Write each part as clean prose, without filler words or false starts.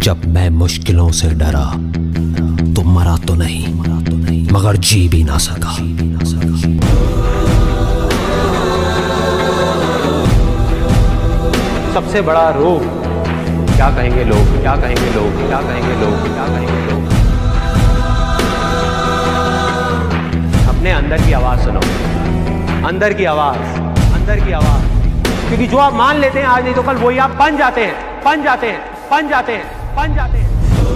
जब मैं मुश्किलों से डरा तो मरा तो नहीं मगर जी भी ना सका। सबसे बड़ा रोग क्या कहेंगे लोग, क्या कहेंगे लोग, क्या कहेंगे लोग, क्या कहेंगे लोग। अपने अंदर की आवाज सुनो, अंदर की आवाज, अंदर की आवाज। क्योंकि जो आप मान लेते हैं आज नहीं तो कल वही आप बन जाते हैं, बन जाते हैं, बन जाते हैं, बन जाते हैं।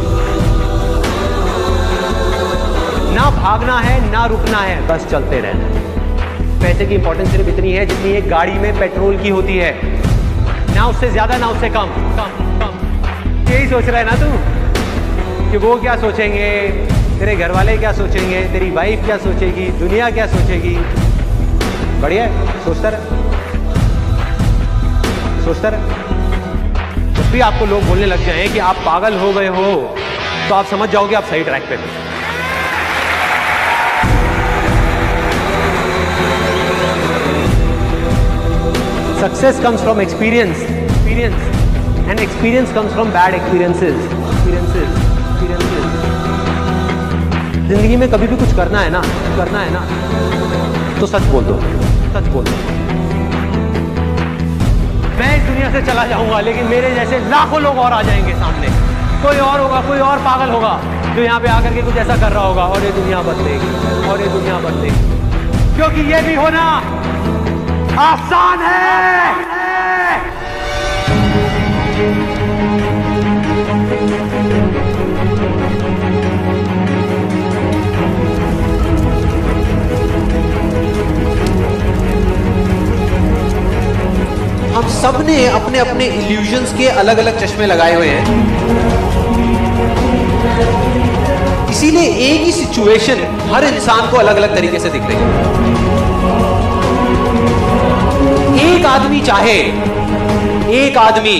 ना भागना है ना रुकना है, बस चलते रहना है। पैसे की इंपॉर्टेंस सिर्फ इतनी है जितनी एक गाड़ी में पेट्रोल की होती है, ना उससे ज्यादा ना उससे कम कम कम। यही सोच रहा है ना तू कि वो क्या सोचेंगे, तेरे घर वाले क्या सोचेंगे, तेरी वाइफ क्या सोचेगी, दुनिया क्या सोचेगी। बढ़िया सोचता रहे, सोचता रहे। जब भी आपको लोग बोलने लग जाएं कि आप पागल हो गए हो तो आप समझ जाओगे आप सही ट्रैक पे थे। Success comes from experience, and experience comes from bad experiences. जिंदगी में कभी भी कुछ करना है ना, तो सच बोल दो, सच बोल दो। मैं इस दुनिया से चला जाऊंगा लेकिन मेरे जैसे लाखों लोग और आ जाएंगे सामने। कोई और होगा, कोई और पागल होगा जो यहाँ पे आकर के कुछ ऐसा कर रहा होगा और ये दुनिया बदलेगी, और ये दुनिया बदलेगी। क्योंकि ये भी होना आसान है। हम सब ने अपने अपने इल्यूजन्स के अलग अलग चश्मे लगाए हुए हैं, इसीलिए एक ही सिचुएशन हर इंसान को अलग अलग तरीके से दिख रही है। एक आदमी चाहे, एक आदमी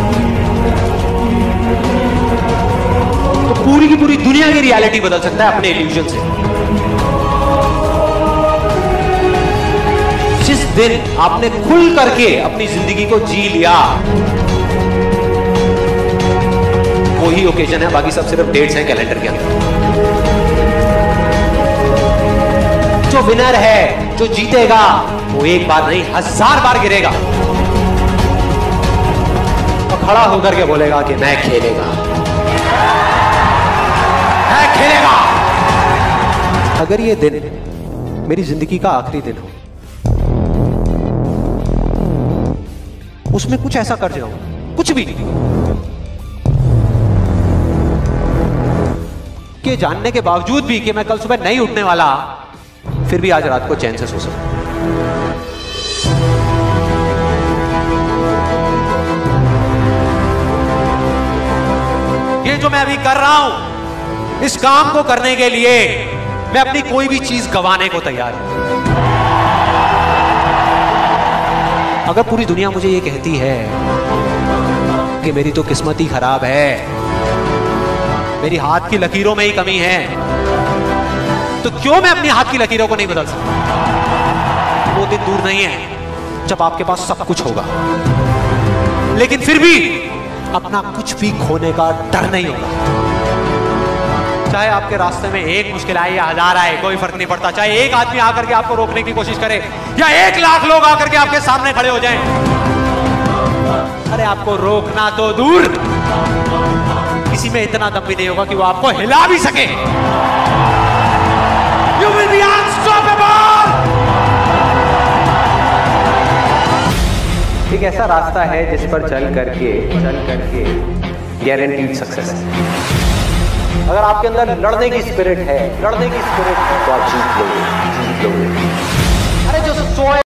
तो पूरी की पूरी दुनिया की रियलिटी बदल सकता है अपने इल्यूजन से। जिस दिन आपने खुल करके अपनी जिंदगी को जी लिया वही ओकेजन है, बाकी सब सिर्फ डेट्स हैं कैलेंडर के अंदर। जो विनर है, जो जीतेगा, वो एक बार नहीं 1000 बार गिरेगा और खड़ा होकर के बोलेगा कि मैं खेलेगा, मैं खेलेगा। अगर ये दिन मेरी जिंदगी का आखिरी दिन हो, उसमें कुछ ऐसा कर जाऊं, कुछ भी कि जानने के बावजूद भी कि मैं कल सुबह नहीं उठने वाला, फिर भी आज रात को चैन से सो सकूं। ये जो मैं अभी कर रहा हूं, इस काम को करने के लिए मैं अपनी कोई भी चीज गंवाने को तैयार हूं। अगर पूरी दुनिया मुझे ये कहती है कि मेरी तो किस्मत ही खराब है, मेरी हाथ की लकीरों में ही कमी है, तो क्यों मैं अपनी हाथ की लकीरों को नहीं बदल सकता। वो दिन दूर नहीं है जब आपके पास सब कुछ होगा, लेकिन फिर भी अपना कुछ भी खोने का डर नहीं होगा। चाहे आपके रास्ते में एक मुश्किल आए या 1000 आए, कोई फर्क नहीं पड़ता। चाहे एक आदमी आकर के आपको रोकने की कोशिश करे या 1 लाख लोग आकर के आपके सामने खड़े हो जाएं, अरे आपको रोकना तो दूर, किसी में इतना दम भी नहीं होगा कि वो आपको हिला भी सके। You will be unstoppable। एक ऐसा रास्ता है जिस पर चल करके गारंटीड सक्सेस है। अगर आपके अंदर लड़ने की स्पिरिट है, तो आप जीत लोगे, जीत लोगे। अरे जो सोए